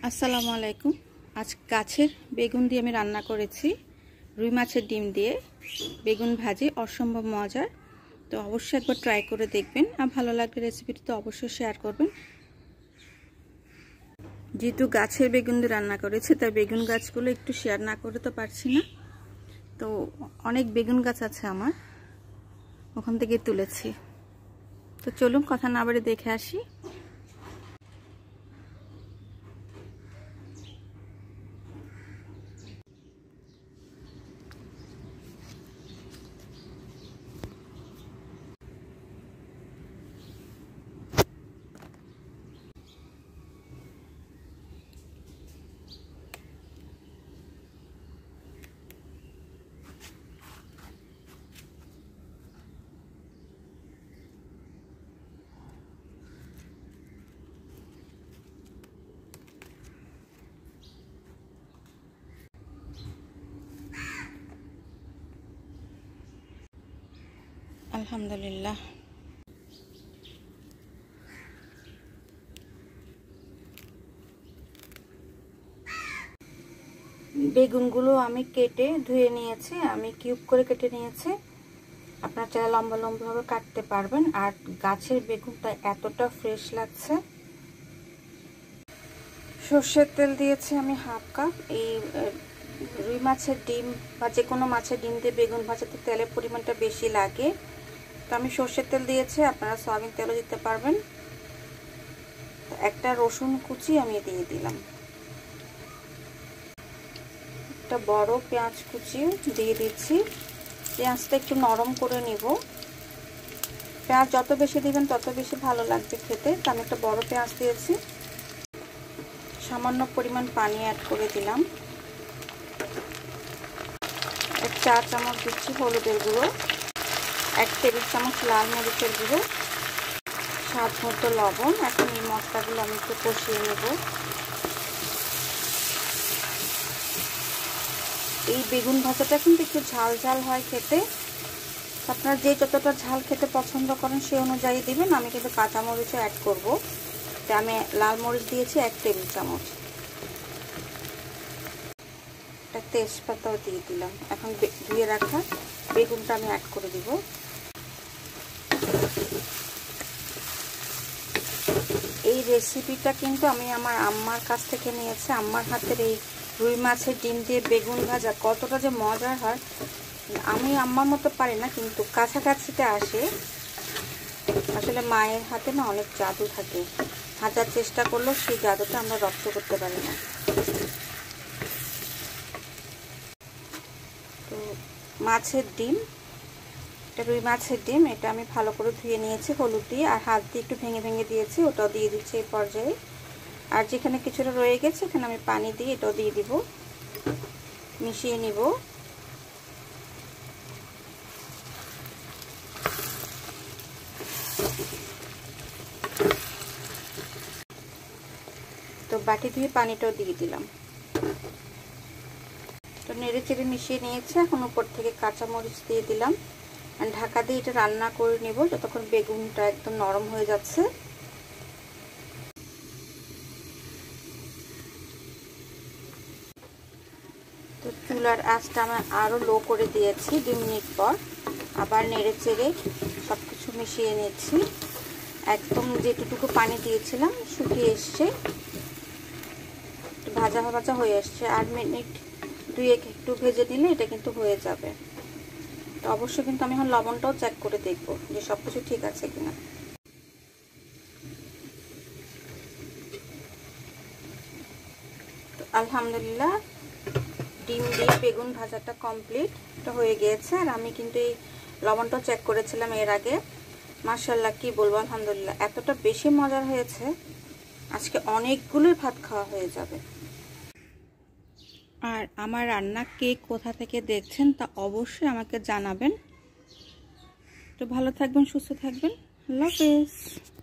আসসালামু আলাইকুম। আজ গাছের বেগুন দিয়ে আমি রান্না করেছি রুই মাছের ডিম দিয়ে বেগুন ভাজি, অসম্ভব মজার। তো অবশ্যই একবার ট্রাই করে দেখবেন, আর ভালো লাগলে রেসিপিটি তো অবশ্যই শেয়ার করবেন। যেহেতু গাছের বেগুন দিয়ে রান্না করেছি তাই বেগুন গাছগুলো একটু শেয়ার না করে তো পারছি না। তো অনেক বেগুন গাছ আছে আমার, ওখান থেকে তুলেছি। তো চলুন কথা না বাড়ি দেখে আসি। আলহামদুলিল্লাহ। বেগুনগুলো আমি কেটে ধুয়ে নিয়েছি, আমি কিউব করে কেটে নিয়েছি। আপনারা চাইলে লম্বা লম্বাভাবে কাটতে পারবেন। আর গাছের বেগুনটা এতটা ফ্রেশ লাগছে। সর্ষের তেল দিয়েছি আমি হাফ কাপ। এই রুই মাছের ডিম বা যে কোনো মাছের ডিম দিয়ে বেগুন ভাজাতে তেলের পরিমাণটা বেশি লাগে, তো আমি সর্ষের তেল দিয়েছি, আপনারা সয়াবিন তেলও দিতে পারবেন। একটা রসুন কুচি আমি দিয়ে দিলাম, একটা বড় পেঁয়াজ কুচি দিয়ে দিচ্ছি। পেঁয়াজটা একটু নরম করে নিব। পেঁয়াজ যত বেশি দিবেন তত বেশি ভালো লাগবে খেতে। তো আমি একটা বড় পেঁয়াজ দিয়েছি। সামান্য পরিমাণ পানি অ্যাড করে দিলাম। 1 চা চামচ দিচ্ছি হলুদের গুঁড়ো, 1 টেবিল চামচ লাল মরিচের গুঁড়ো, স্বাদ মতো লবণ। এখন এই মশলাগুলো আমি একটু কষিয়ে নেব। এই বেগুন ভাজাটা কিন্তু একটু ঝাল ঝাল হয় খেতে। আপনারা যে যতটা ঝাল খেতে পছন্দ করেন সেই অনুযায়ী দিবেন। আমি কিন্তু কাঁচামরিচও অ্যাড করব। তো আমি লাল মরিচ দিয়েছি 1 টেবিল চামচ, একটা তেজপাতাও দিয়ে দিলাম। এখন ধুয়ে রাখা বেগুনটা আমি অ্যাড করে দিব। এই রেসিপিটা কিন্তু আমি আমার আম্মার কাছ থেকে নিয়েছি। আম্মার হাতের এই রুই মাছের ডিম দিয়ে বেগুন ভাজা কতটা যে মজার হয়, আমি আম্মার মতো পারি না, কিন্তু কাছাকাছিতে আসে। আসলে মায়ের হাতে না অনেক জাদু থাকে, হাজার চেষ্টা করলেও সেই জাদুটা আমরা রপ্ত করতে পারি না। তো মাছের ডিম, এটা রুই মাছের ডিম, এটা আমি ভালো করে ধুয়ে নিয়েছি হলুদ দিয়ে, আর হাত দিয়ে একটু ভেঙে ভেঙে দিয়েছি, ওটাও দিয়ে দিচ্ছি এই পর্যায়ে। আর যেখানে কিছুটা রয়ে গেছে এখানে আমি পানি দিয়ে এটাও দিয়ে দিব, মিশিয়ে নিব। তো বাটি ধুয়ে পানিটাও দিয়ে দিলাম। তো নেড়ে চেড়ে মিশিয়ে নিয়েছি। এখন উপর থেকে কাঁচামরিচ দিয়ে দিলাম। ঢাকা দিয়ে এটা রান্না করে নেব যতক্ষণ বেগুনটা একদম নরম হয়ে যাচ্ছে। তো চুলার আঁচটা আমি আরও লো করে দিয়েছি। 2 মিনিট পর আবার নেড়ে চেড়ে সব কিছু মিশিয়ে নিচ্ছি। একদম যেটুকু পানি দিয়েছিলাম শুকিয়ে এসছে, ভাজা ভাজা হয়ে আসছে। 8 মিনিট 2 একটু ভেজে নিলে এটা কিন্তু হয়ে যাবে। তো অবশ্যই কিন্তু আমি এখন লবণটাও চেক করে দেখব যে সব কিছু ঠিক আছে কিনা। তো আলহামদুলিল্লাহ, ডিম দিয়ে বেগুন ভাজাটা কমপ্লিট হয়ে গিয়েছে। আর আমি কিন্তু এই লবণটাও চেক করেছিলাম এর আগে। মাশাআল্লাহ, কি বলবো, আলহামদুলিল্লাহ এতটা বেশি মজার হয়েছে, আজকে অনেকগুলোই ভাত খাওয়া হয়ে যাবে। আর আমার রান্না কে কোথা থেকে দেখছেন তা অবশ্যই আমাকে জানাবেন। তো ভালো থাকবেন, সুস্থ থাকবেন। আল্লাহ হাফেজ।